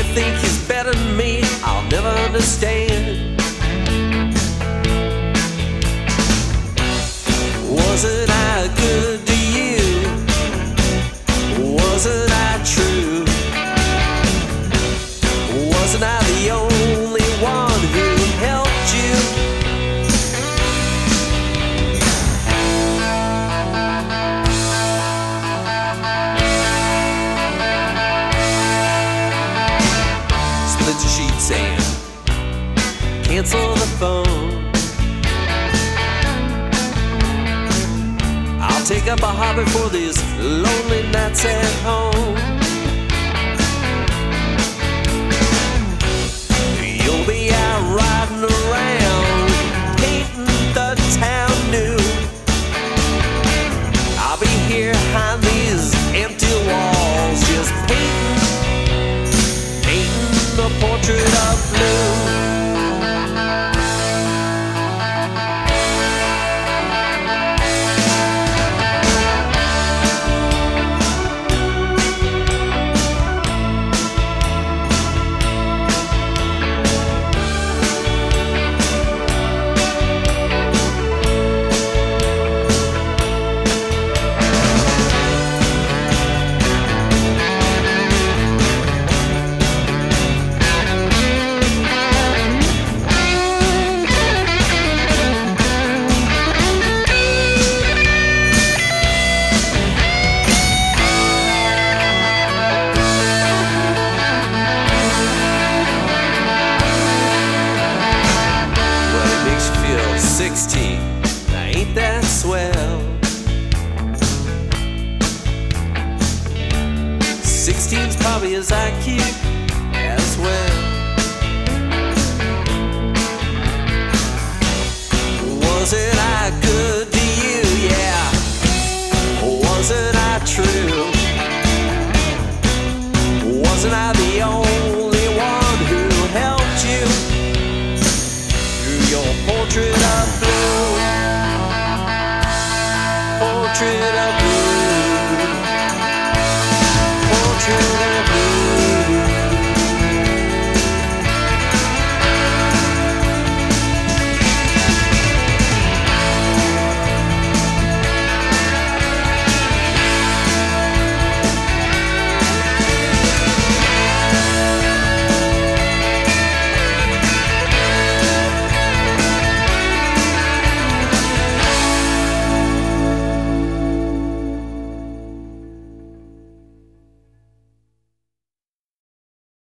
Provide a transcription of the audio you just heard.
think he's better than me, I'll never understand. Wasn't I good to you? Wasn't I true? Wasn't I the only one who helped you? Split your sheet saying, cancel the phone. I'll take up a hobby for these lonely nights at home. You'll be out riding around, painting the town new. I'll be here behind these empty walls, just painting the portrait of blue. Now ain't that swell? 16's probably his IQ as well. Wasn't I good to you? Yeah. Wasn't I true? Wasn't I the only